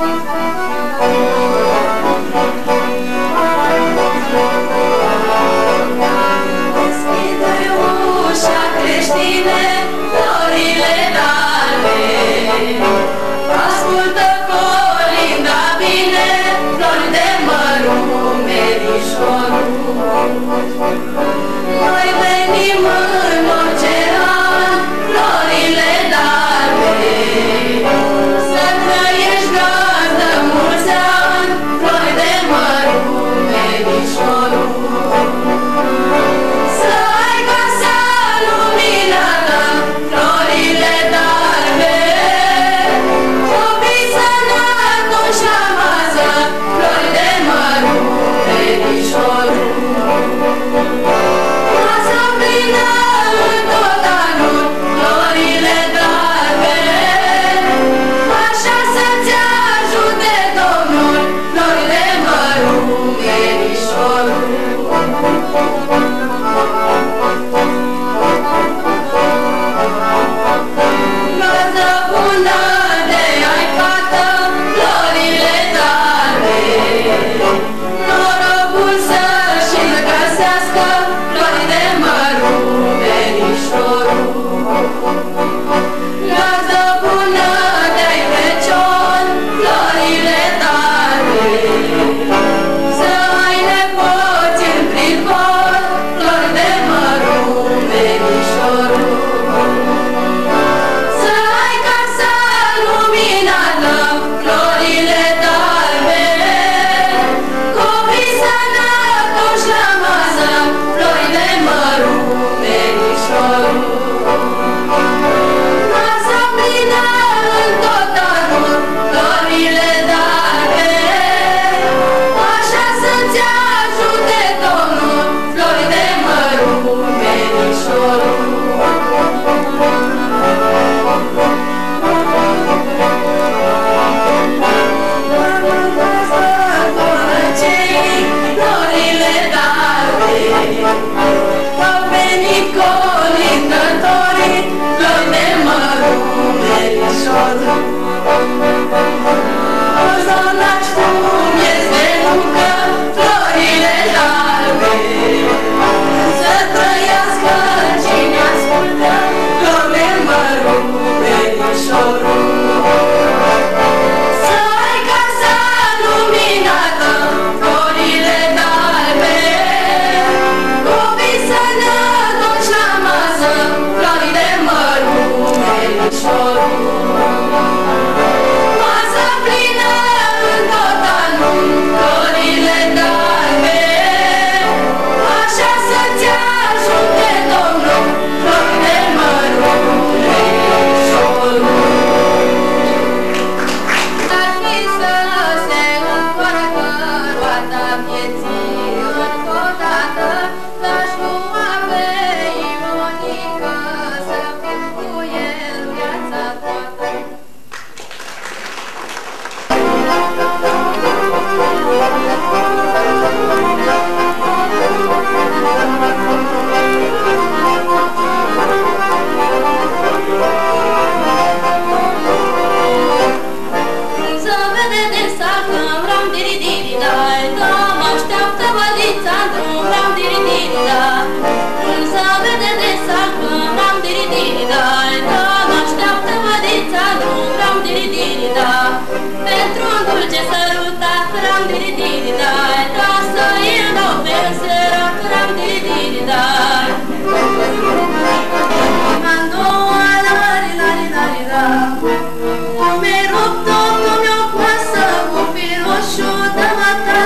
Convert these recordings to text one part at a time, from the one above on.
Deschide ușa creștine, florile d'albe. Ascultă colinda bine, flori de mărumerișorul. Noi venim în orice an, florile d'albe. Să trăiești gazdă mulți ani, flori de mărumerișorul. Să ai casa luminată, florile d'albe. Copii sănătoși la masă, flori de mărumerișorul. Masă plină în tot anul, florile d'albe. Așa să-ți ajute Domnul, flori de mărumerișorul. Gazdă bună de ai fată, florile d'albe. Norocul să-și-l găsească, flori de mărumerișorul. Gazdă bună de-ai Crăciun, florile d'albe. Să ai nepoți în privor, flori de mărumerișorul. Să ai casa luminată, florile d'albe. Copii sănătoși la masă, flori de mărumerișorul. Masă plină în tot anul, florile d'albe. Așa să-ți ajute Domnul, flori de mărumerișorul. Florile d'albe. Au venit colindătorii, flori de mărumerișorul. Orzonaci cum ies de muncă, florile d'albe. Să trăiască cine ascultă, flori de mărumerișorul. Să ai casa luminată, florile d'albe. Copii sănătoși la masă, flori de mărumerișorul. Masă plină în tot anul, florile d'albe. Așa să-ți ajute Domnul, flori de mărumerișorul. Ar fi să se întoarcă roata vieții încă o dată, l-aș lua pe Ionică să fiu cu el viața toată. Să vede de saltă, ram diri-diri-dai, că mă așteaptă vălița în drum, ram diri-diri-dai. Să vede de saltă, ram diri-diri-dai, că mă așteaptă vălița în drum, ram diri-diri-dai. Pentru un dulce sărutat, ram diri-diri-dai, ca să îl dau pe înserat, ram diri-diri-dai. Mandoa, lari-lari-lari-ra, mi-ai rupt-o, mi-o pasă, cu fil roșu de mata.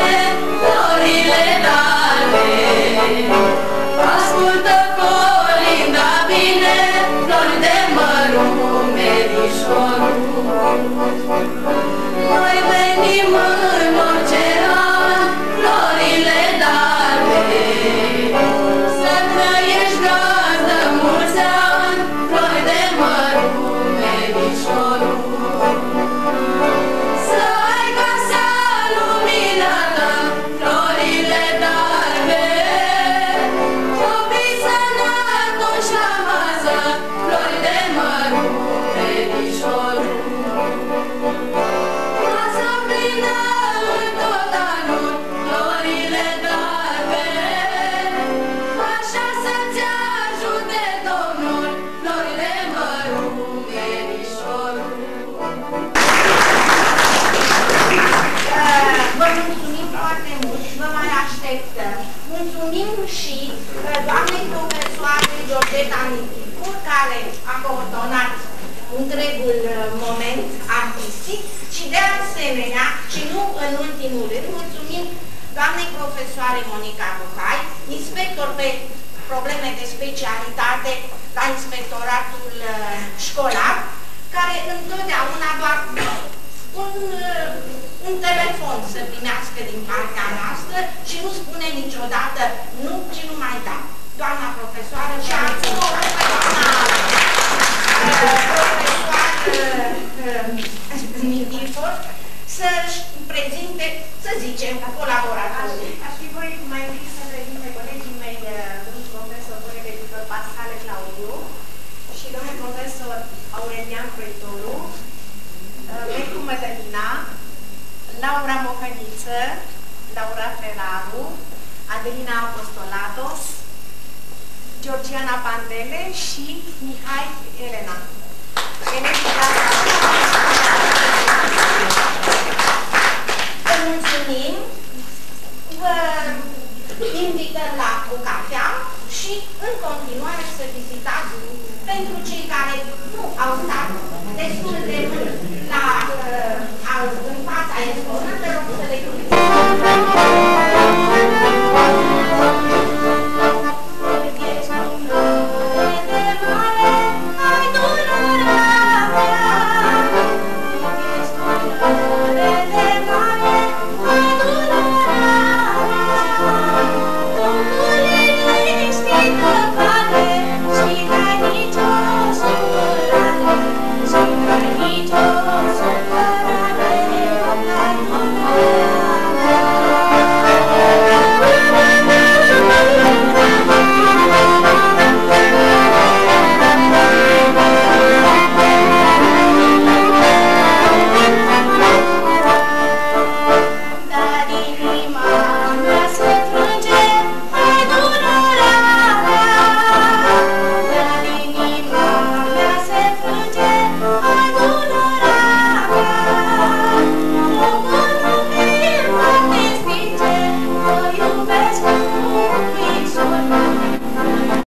florile d'albe. Ascultă colinda bine, flori de mărumerișorul. Noi venim în orice an, florile d'albe. Să trăiești gazdă mulți ani, flori de mărumerișorul. Să ai casa luminată, florile d'albe. Copii sănătoși la masă, flori de mărumerișorul. Masă plină în tot anul, florile d'albe. Așa să-ți ajute Domnul, flori de mărumerișorul. Vă mulțumim foarte mult, vă mai așteptăm. Mulțumim și doamnei profesoare Georgeta Miticu, care a coordonat întregul moment artistic și de asemenea, și nu în ultimul rând, mulțumim doamnei profesoare Monica Buhai, inspector pe probleme de specialitate la inspectoratul școlar, care întotdeauna doar un telefon să primească din partea noastră și nu spune niciodată nu, ci numai da. Doamna profesoară și acum doamna profesoară Mitifor să-și prezinte, să zicem, colaboratorii. Aș fi voi mai întâi să prezint pe colegii mei, domnul profesor, domnul editor Pascal Claudiu și domnul profesor Aurelian Proitoru, Mecu Mădălina, Laura Mocăniță, Laura Ferraru, Adelina Apostolatos, Georgiana Pandele și Mihai Elena. Vă mulțumim, vă invităm la o cafea și în continuare să vizitați pentru cei care nu au stat destul de mult în fața exponată, rog să le